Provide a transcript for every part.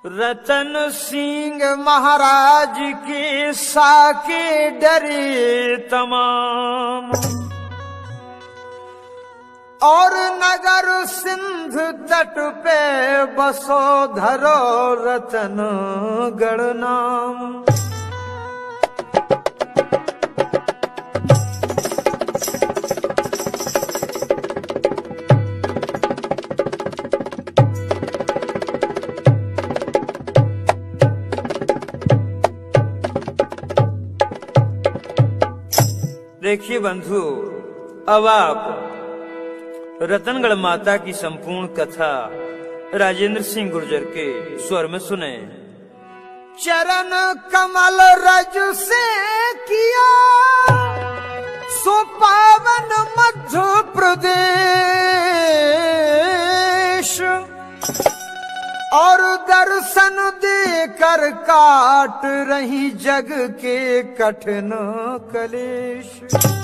रतन सिंह महाराज के साके डरे तमाम, और नगर सिंध तट पे बसो धरो रतनगढ़ नाम। देखिए बंधु, अब आप रतनगढ़ माता की संपूर्ण कथा राजेंद्र सिंह गुर्जर के स्वर में सुने। चरण कमल रज से किया सो पावन मध्य प्रदेश, और दर्शन देकर काट रही जग के कठिन कलेश।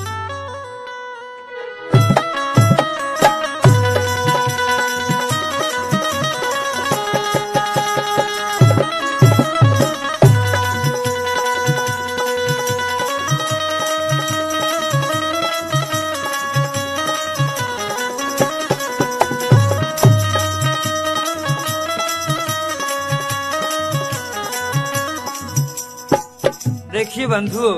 देखिए बंधुओं,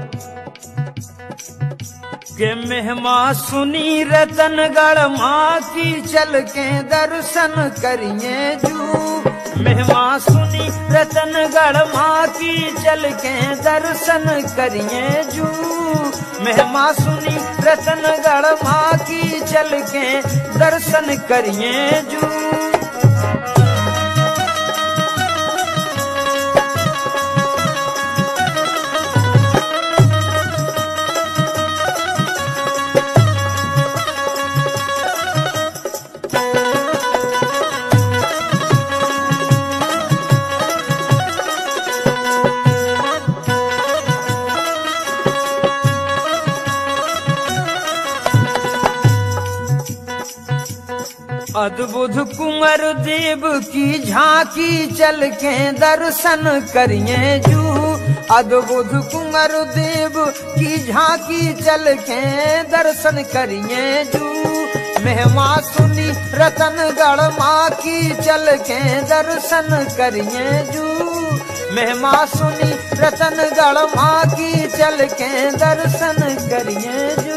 के महिमा सुनी रतनगढ़ माँ की, चल के दर्शन करिए जू। महिमा सुनी रतनगढ़ माँ की, चल के दर्शन करिए जू। महिमा सुनी रतनगढ़ माँ की, चल के दर्शन करिए जू। अद्भुत कुंवर देव की झांकी, चल के दर्शन करिए जू। अद्भुत कुंवर देव की झांकी, चल के दर्शन करिए जू। महिमा सुनी रतनगढ़ माँ की, चल के दर्शन करिए जू। महिमा सुनी रतनगढ़ माँ की, चल के दर्शन करिए जू।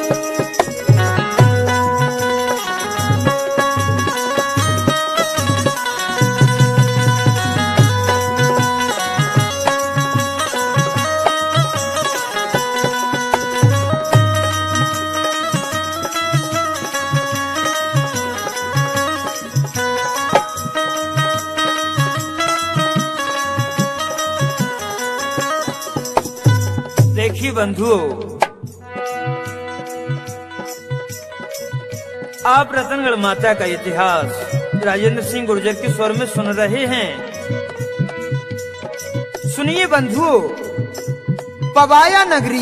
देखिए बंधुओं, आप रतनगढ़ माता का इतिहास राजेंद्र सिंह गुर्जर के स्वर में सुन रहे हैं। सुनिए बंधुओं, पवाया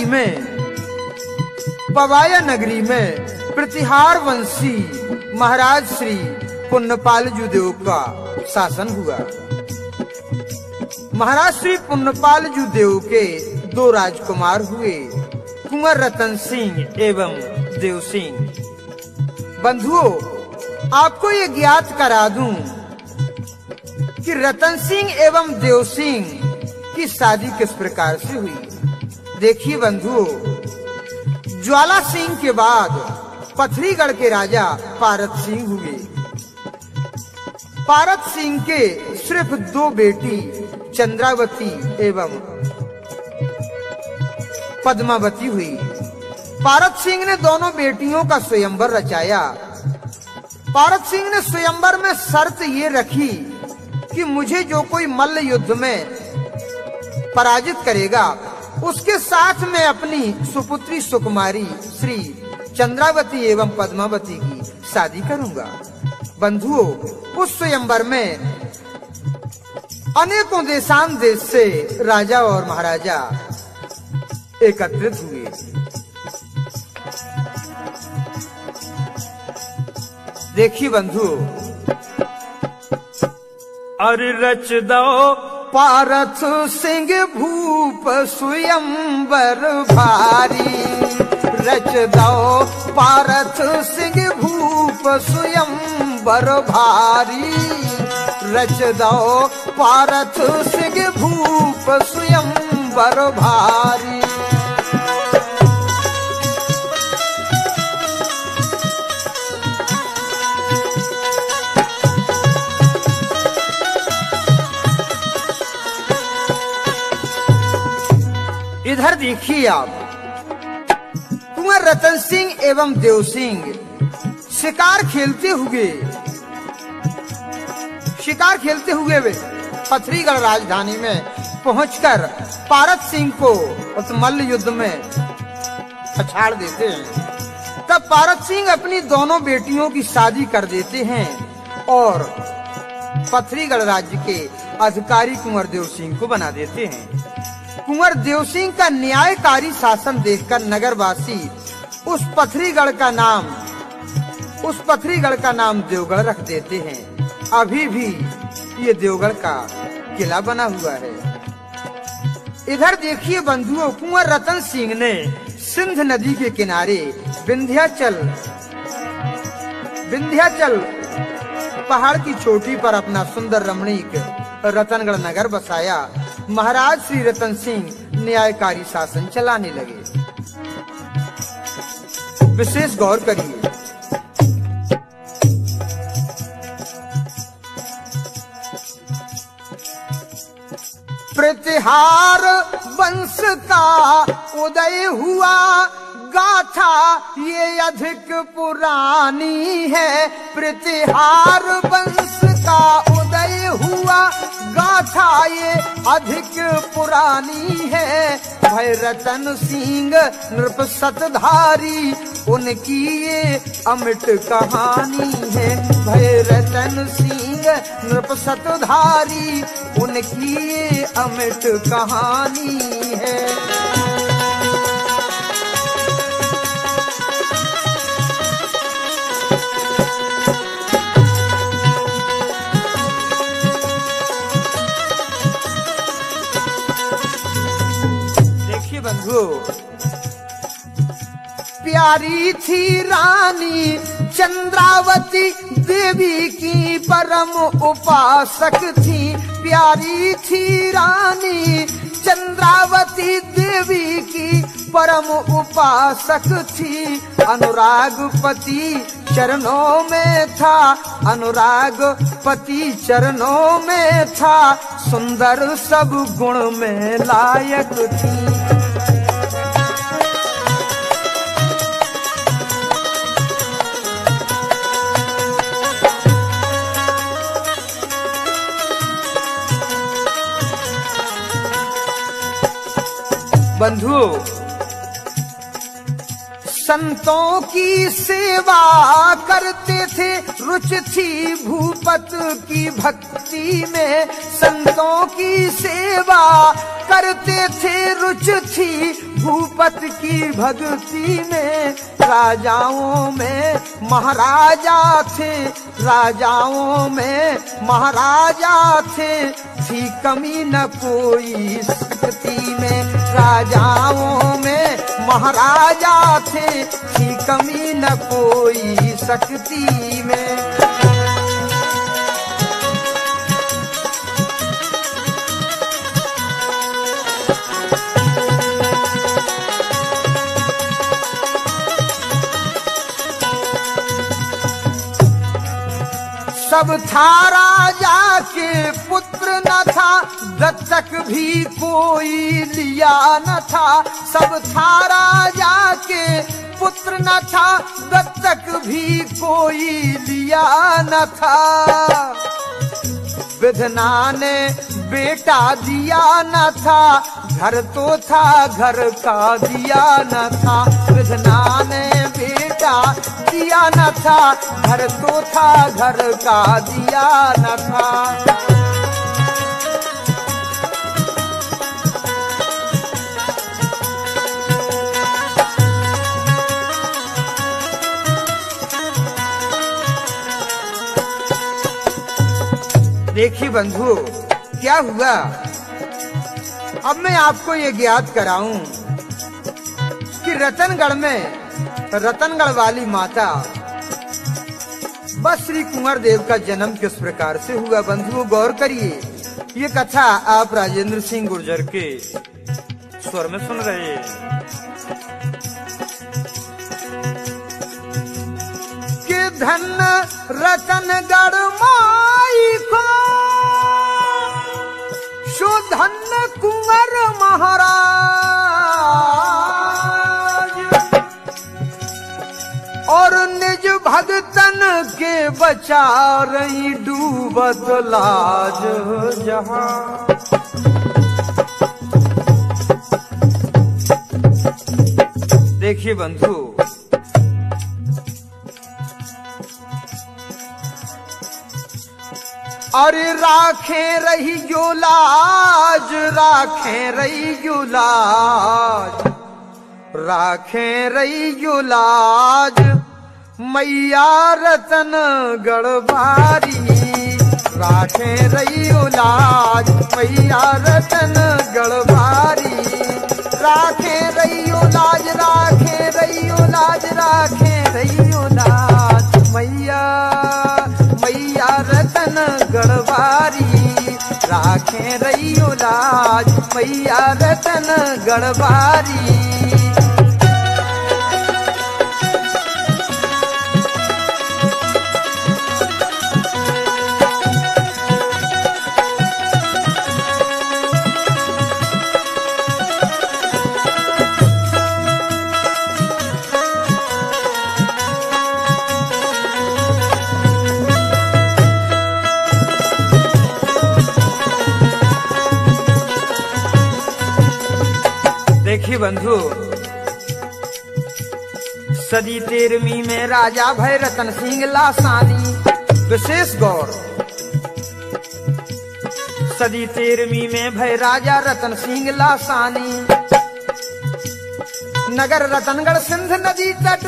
नगरी में प्रतिहार वंशी महाराज श्री पुण्यपाल जूदेव का शासन हुआ। महाराज श्री पुण्यपाल जूदेव के दो राजकुमार हुए, कुंवर रतन सिंह एवं देव सिंह। बंधुओं, आपको ये ज्ञात करा दूं कि रतन सिंह एवं देव सिंह की शादी किस प्रकार से हुई। देखिए बंधुओं, ज्वाला सिंह के बाद पथरीगढ़ के राजा पारत सिंह हुए। पारत सिंह के सिर्फ दो बेटी चंद्रावती एवं पद्मावती हुई। पारत सिंह ने दोनों बेटियों का स्वयंवर रचाया। पारत सिंह ने स्वयंवर में शर्त ये रखी कि मुझे जो कोई मल्ल युद्ध में पराजित करेगा, उसके साथ मैं अपनी सुपुत्री सुकुमारी श्री चंद्रावती एवं पद्मावती की शादी करूंगा। बंधुओं, उस स्वयंवर में अनेकों देशान देश से राजा और महाराजा एकत्रित हुए। देखिए बंधु, और रच दो पारथ सिंह भूप स्वयंवर भारी, रच दो पारथ सिंह भूप स्वयंवर भारी, रच दो पारथ सिंह भूप स्वयंवर भारी। इधर देखिए आप, कुंवर रतन सिंह एवं देव सिंह शिकार खेलते हुए वे पथरीगढ़ राजधानी में पहुंचकर पारथ सिंह को उस मल्ल युद्ध में पछाड़ देते हैं। तब पारथ सिंह अपनी दोनों बेटियों की शादी कर देते हैं और पथरीगढ़ राज्य के अधिकारी कुंवर देव सिंह को बना देते हैं। कुंवर देव सिंह का न्यायकारी शासन देखकर नगरवासी उस पथरीगढ़ का नाम देवगढ़ रख देते हैं। अभी भी ये देवगढ़ का किला बना हुआ है। इधर देखिए बंधुओं, कुंवर रतन सिंह ने सिंध नदी के किनारे विंध्याचल पहाड़ की चोटी पर अपना सुंदर रमणीक रतनगढ़ नगर बसाया। महाराज श्री रतन सिंह न्यायकारी शासन चलाने लगे। विशेष गौर करिए, प्रतिहार वंश का उदय हुआ, गाथा ये अधिक पुरानी है। प्रतिहार वंश का उदय हुआ, गाथा ये अधिक पुरानी है। भय रतन सिंह नृप सतधारी, उनकी ये अमिट कहानी है। भय रतन सिंह नृप सतधारी, उनकी ये अमिट कहानी है। बंधु, प्यारी थी रानी चंद्रावती, देवी की परम उपासक थी। प्यारी थी रानी चंद्रावती, देवी की परम उपासक थी। अनुरागपति चरणों में था, अनुरागपति चरणों में था। सुंदर सब गुण में लायक थी। बंधुओं, संतों की सेवा करते थे, रुचि थी भूपत की भक्ति में। संतों की सेवा करते थे, रुचि थी भूपत की भक्ति में। राजाओं में महाराजा थे, राजाओं में महाराजा थे। थी कमी न कोई शक्ति में, राजाओं में महाराजा थे। थी कमी न कोई शक्ति में। सब था राजा के पुत्र न था, दत्तक भी कोई लिया न था। सब था राजा के पुत्र न था, दत्तक भी कोई लिया न था। विधना ने बेटा दिया न था, घर तो था घर का दिया न था। विधना ने बेटा दिया न था, घर तो था घर का दिया न था। देखिए बंधु, क्या हुआ, अब मैं आपको ये ज्ञात कराऊं कि रतनगढ़ में रतनगढ़ वाली माता बस श्री कुंवर देव का जन्म किस प्रकार से हुआ। बंधुओं गौर करिए, ये कथा आप राजेंद्र सिंह गुर्जर के स्वर में सुन रहे हैं कि धन रतनगढ़ माई को सुधन कुंवर महाराज और निज भगतन के बचा रही डूबत लाज जहां। देखिए बंधु, अरे राखे रही जो लाज, राखे रही जो लाज, राखे रही जो लाज मैया रतनगढ़ बारी, राखे रही जो लाज मैया रतनगढ़ बारी, राखे रही जो लाज, राखे रही जो लाज, राखे रही जो लाज मैया मैया रतनगढ़ बारी, राखे रही जो लाज मैया रतनगढ़ बारी। देखिए बंधु, सदी 13वीं में राजा भय रतन सिंह लासानी, विशेष गौर, सदी 13वीं में भय राजा रतन सिंह लासानी, नगर रतनगढ़ सिंध नदी तट,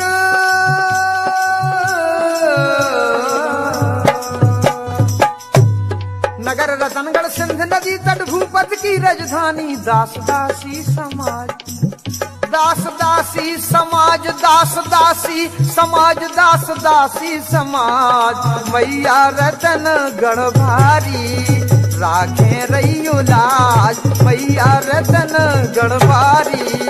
नगर रतनगढ़ सिंध नदी तट भूपत की राजधानी, दास दासी समाज, दास दासी समाज, दास दासी समाज, दास दासी समाज मैया रतनगढ़ भारी, राखे रही लाज मैया रतनगढ़ भारी।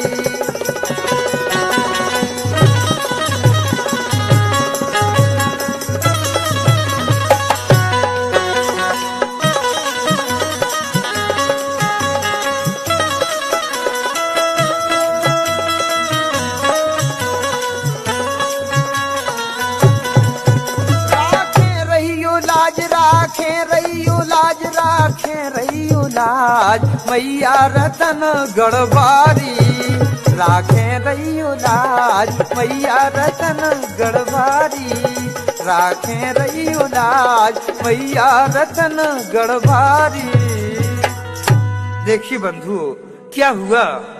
लाज मैया रतनगढ़ बारी, राखे रही लाज मैया रतनगढ़ बारी, राखे रही लाज मैया रतनगढ़ बारी। देखिए बंधु, क्या हुआ,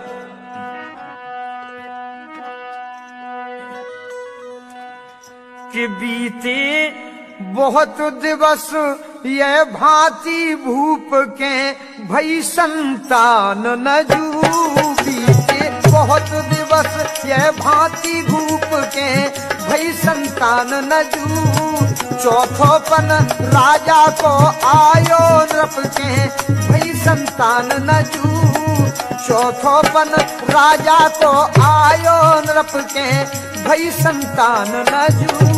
कि बीते बहुत दिवस यह भांति भूप के भई संतान न जू, बीते बहुत दिवस यह भांति भूप के भई संतान न जू, चौथोपन राजा को आयो नृप के भई संतान न जू, चौथोपन राजा को आयो नृप के भई संतान न जू।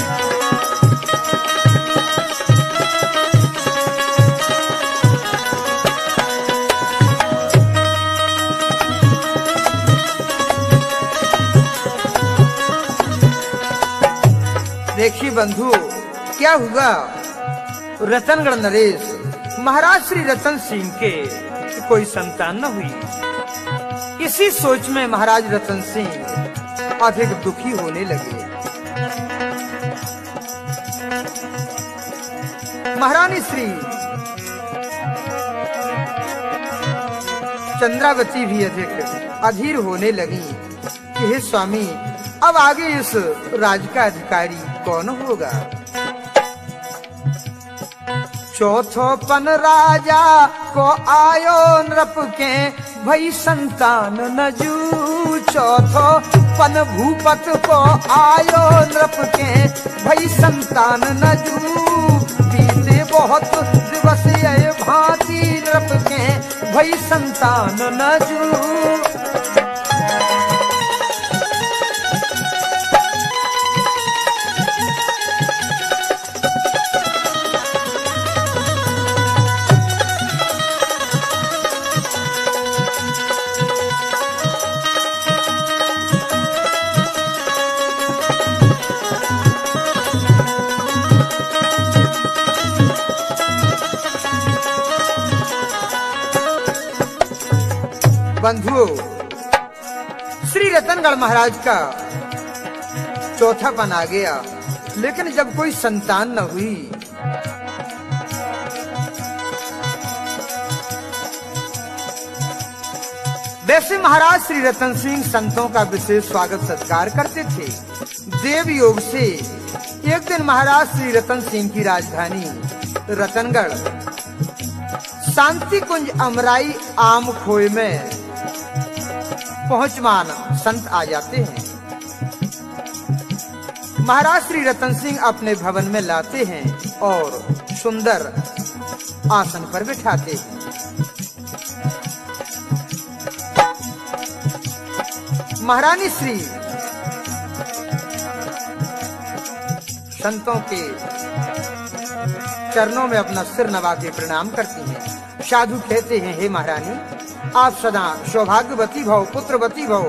देखिए बंधु, क्या हुआ, रतनगढ़ नरेश महाराज श्री रतन सिंह के कोई संतान न हुई। इसी सोच में महाराज रतन सिंह अधिक दुखी होने लगे। महारानी श्री चंद्रावती भी अधिक अधीर होने लगी कि हे स्वामी, अब आगे इस राज का अधिकारी कौन होगा। चौथो पन राजा को आयो नृप के भई संतान नजू। चौथो पन भूपत को आयो नृप के भई संतान नजू। बीते बहुत दिवस ये भांति नृप के भई संतान नजू। बंधुओं, श्री रतनगढ़ महाराज का चौथापन आ गया, लेकिन जब कोई संतान न हुई वैसे महाराज श्री रतन सिंह संतों का विशेष स्वागत सत्कार करते थे। देव योग से एक दिन महाराज श्री रतन सिंह की राजधानी रतनगढ़ शांति कुंज अमराई आम खोए में पहुंचमान संत आ जाते हैं। महाराज श्री रतन सिंह अपने भवन में लाते हैं और सुंदर आसन पर बिठाते हैं। महारानी श्री संतों के चरणों में अपना सिर नवा के प्रणाम करती हैं। साधु कहते हैं, हे महारानी, आप सदा सौभाग्यवती भव, पुत्रवती भव।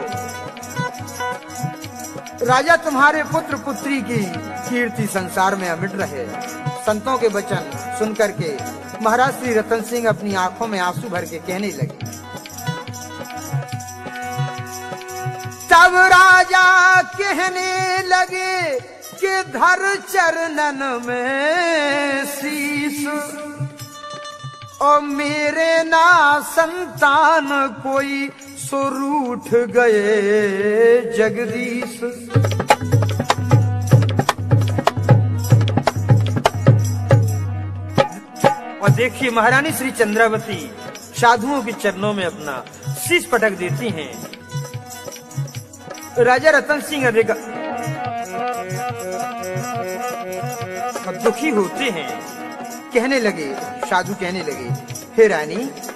राजा तुम्हारे पुत्र पुत्री की कीर्ति संसार में अमिट रहे। संतों के वचन सुनकर के महाराज श्री रतन सिंह अपनी आंखों में आंसू भर के कहने लगे। तब राजा कहने लगे कि धर चरणन में शीश, और मेरे ना संतान कोई सो रूठ गए जगदीश। और देखिए महारानी श्री चंद्रावती साधुओं के चरणों में अपना शीश पटक देती हैं। राजा रतन सिंह अधिक दुखी होते हैं। कहने लगे, साधु कहने लगे, हे रानी,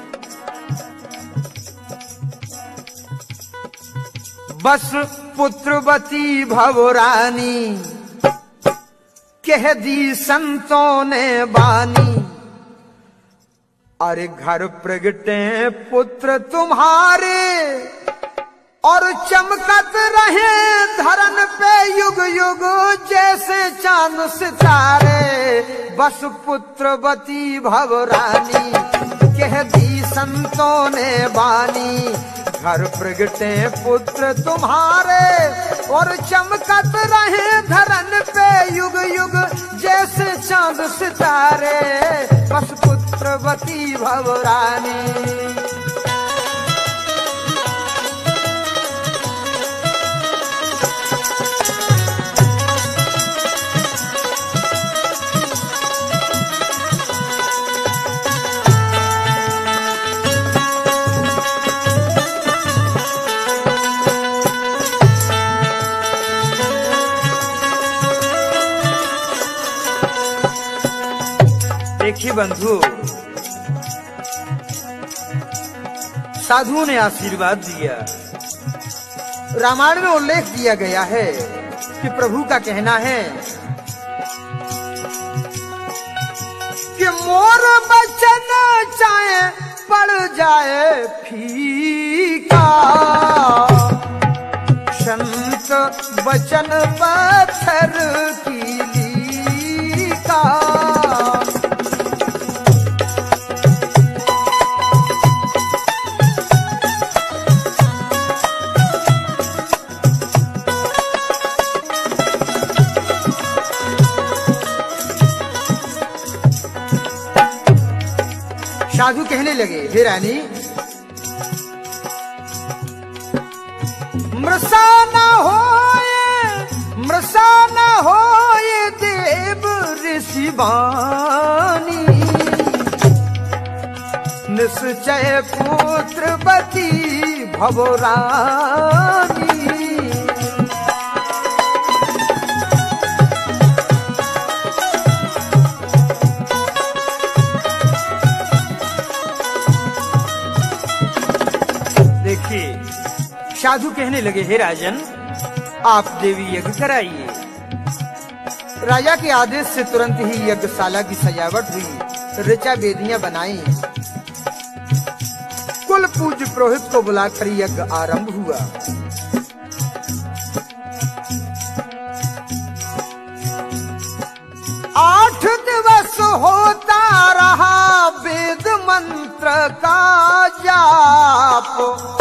बस पुत्रवती भव रानी, कह दी संतों ने बानी। अरे घर प्रगटे पुत्र तुम्हारे, और चमकत रहे धरन पे युग युग जैसे चांद सितारे। बस पुत्रवती भव रानी, कह दी संतों ने बानी। घर प्रगटे पुत्र तुम्हारे, और चमकत रहे धरन पे युग युग जैसे चांद सितारे। बस पुत्रवती भव रानी। देखिए बंधु, साधुओं ने आशीर्वाद दिया। रामायण में उल्लेख दिया गया है कि प्रभु का कहना है कि मोर बचन चाहे पड़ जाए फीका, संत बचन पत्थर की लीका। साधु कहने लगे, हे रानी, मृषा न होए देव ऋषि बानी। गए पुत्रवती भवरानी। देखिए साधु कहने लगे, हे राजन आप देवी यज्ञ कराइए। राजा के आदेश से तुरंत ही यज्ञशाला की सजावट हुई, ऋचा वेदियां बनाई, कुल पूज्य पुरोहित को बुलाकर यज्ञ आरंभ हुआ। आठ दिवस होता रहा वेद मंत्र का जाप,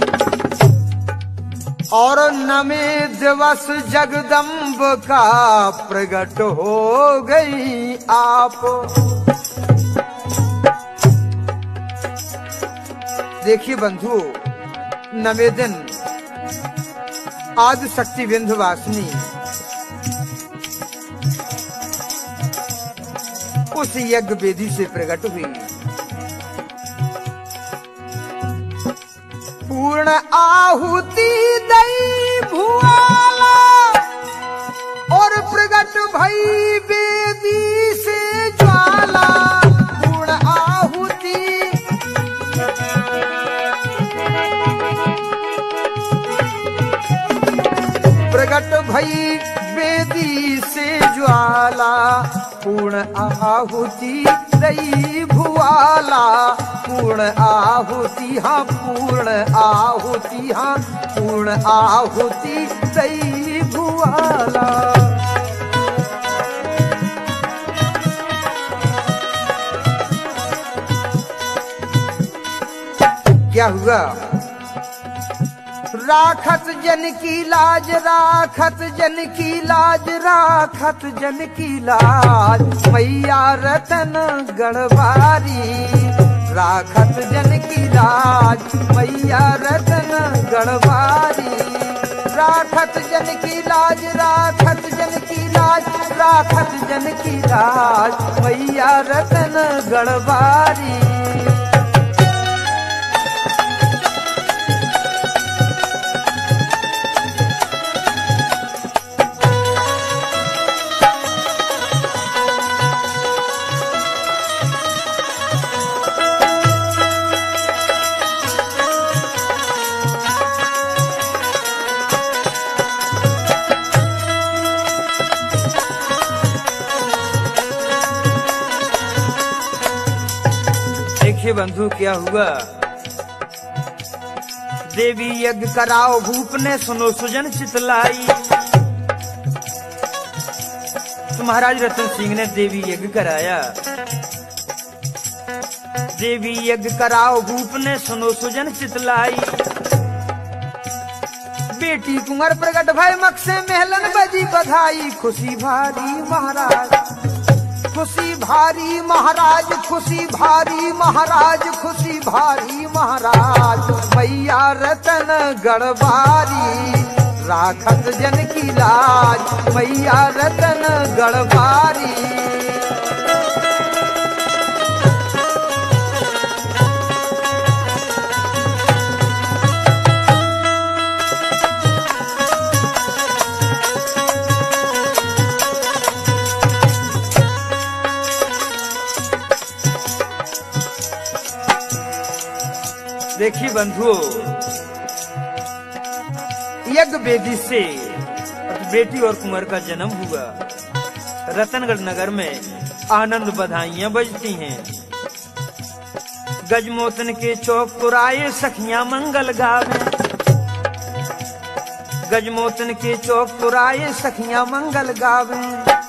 और नवे दिवस जगदम्ब का प्रकट हो गई आप। देखिए बंधु, नवे दिन आदि शक्ति विंध्यवासिनी उस यज्ञ वेदी से प्रकट हुई। पूर्ण आहुति दई भुआला और प्रकट भई वेदी से ज्वाला। पूर्ण आहुति प्रकट भई वेदी से ज्वाला, पूर्ण आहुति दई भुआला। पूर्ण आहुति हाँ पूर्ण आहुति हाँ पूर्ण आहुति दई भुआला। क्या हुआ? राखत जन की लाज, राखत जन की लाज, राखत जन की लाज, मैया रतन गढ़वारी। राखत जन की लाज, मैया रतन गढ़वारी। राखत जन की लाज, राखत जन की लाज, राखत जन की लाज, मैया रतन गढ़वारी। देखिए बंधु क्या हुआ? देवी यज्ञ कराओ भूप ने सुनो सुजन चितलाई। तो महाराज रतन सिंह ने देवी यज्ञ कराया। देवी यज्ञ कराओ भूप ने सुनो सुजन चितलाई। बेटी कुंवर प्रकट भय मक से महलन बजी बधाई। खुशी भारी महाराज, खुशी भारी महाराज, खुशी भारी महाराज, खुशी भारी महाराज, मैया रतन गढ़वारी। राखत जन की लाज, मैया रतन गढ़वारी। देखिए बंधुओं, यज्ञ वेदी से बेटी और कुंवर का जन्म हुआ। रतनगढ़ नगर में आनंद बधाइयां बजती हैं। गजमोतन के चौक पुराए सखियां मंगल गावे। गजमोतन के चौक पुराए सखियां मंगल गावे।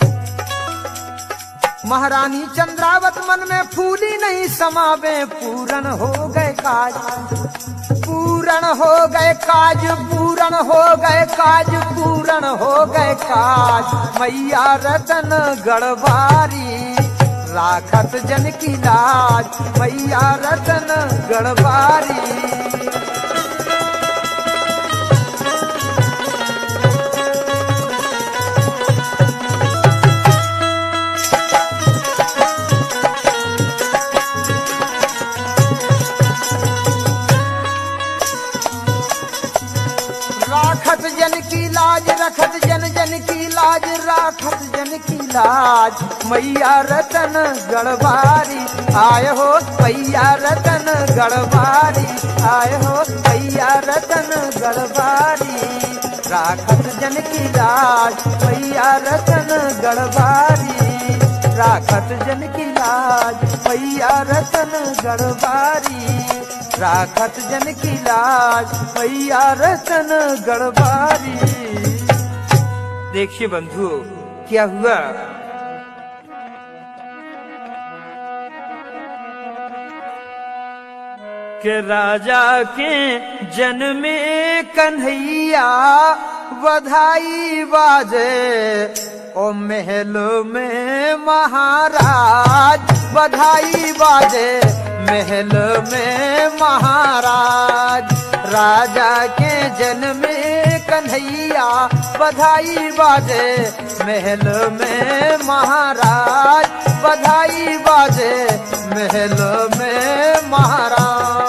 महारानी चंद्रावत मन में फूली नहीं समावे। पूरन हो गए काज, पूरन हो गए काज, पूरन हो गए काज, पूरन हो गए काज, मैया रतन गढ़वारी। राखत जन की लाज, मैया रतन गढ़वारी। राखत जन की लाज, रखत जन जन की लाज, राखत जन की लाज। मैया रतन गढ़वारी आए हो, मैया रतन गढ़वारी आए हो, मैया रतन गढ़वारी। राखत जन की लाज, मैया रतन गढ़वारी, राखत जन की लाज, मैया रतन गढ़वारी, राखत जन की लाज, मैया रतन गढ़वारी। देखिए बंधु क्या हुआ। कि राजा के जन्मे कन्हैया बधाई बाजे, ओ महल में महाराज बधाई बाजे, महल में महाराज। राजा के जन्मे कन्हैया बधाई बाजे, महल में महाराज बधाई बाजे, महल में महाराज।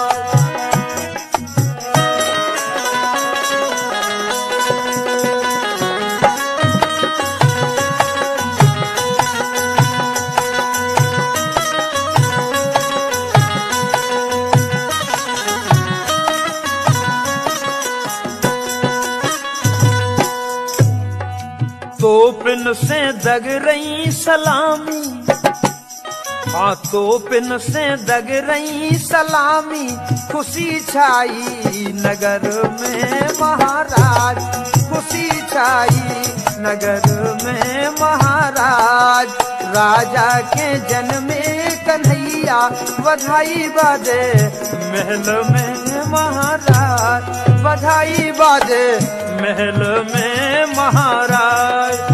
तोपिन से दग रही सलामी, हाँ तोपिन से दग रही सलामी, खुशी छाई नगर में महाराज, खुशी छाई नगर में महाराज। राजा के जन्मे कन्हैया बधाई बाजे, महल में महाराज बधाई बाजे, महल में महाराज।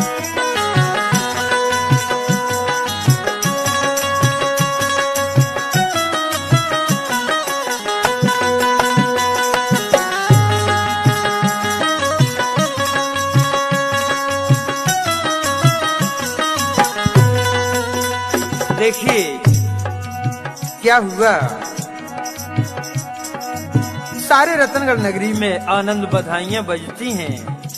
देखिए क्या हुआ। सारे रतनगढ़ नगरी में आनंद बधाइयां बजती हैं।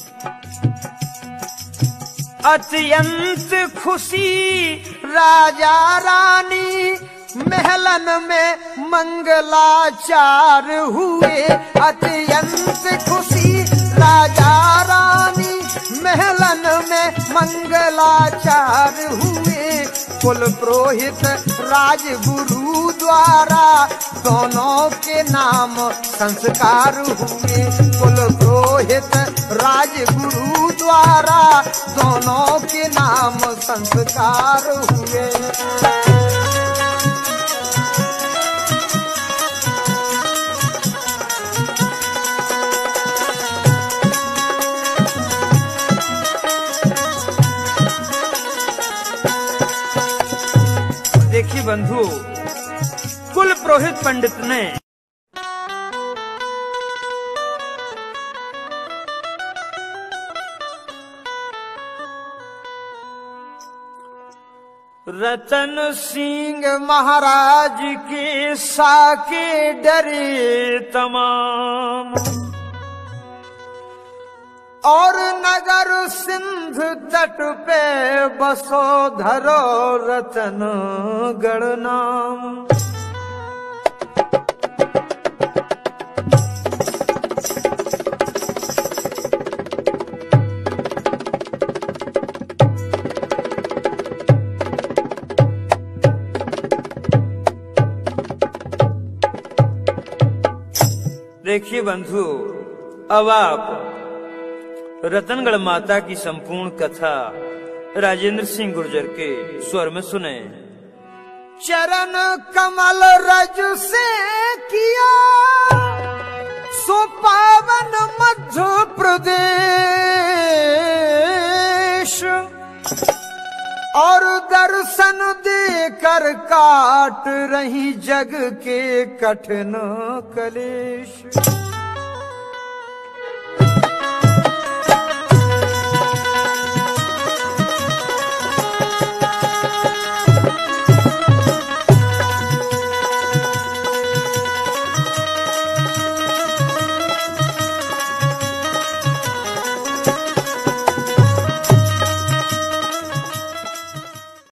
अत्यंत खुशी राजा रानी, महलन में मंगलाचार हुए। अत्यंत खुशी राजा रानी, महलन में मंगलाचार हुए। कुल पुरोहित राजगुरु द्वारा दोनों के नाम संस्कार हुए। कुल पुरोहित राजगुरु द्वारा दोनों के नाम संस्कार हुए। देखिए बंधु, कुल पुरोहित पंडित ने रतन सिंह महाराज के साके डरे तमाम, और नगर सिंध तट पे बसो धरो रतनगढ़ नाम। देखिए बंधु, अब आप रतनगढ़ माता की संपूर्ण कथा राजेंद्र सिंह गुर्जर के स्वर में सुने। चरण कमल रज से किया सो पावन मध्य प्रदेश, और दर्शन देकर काट रही जग के कठिन कलेश।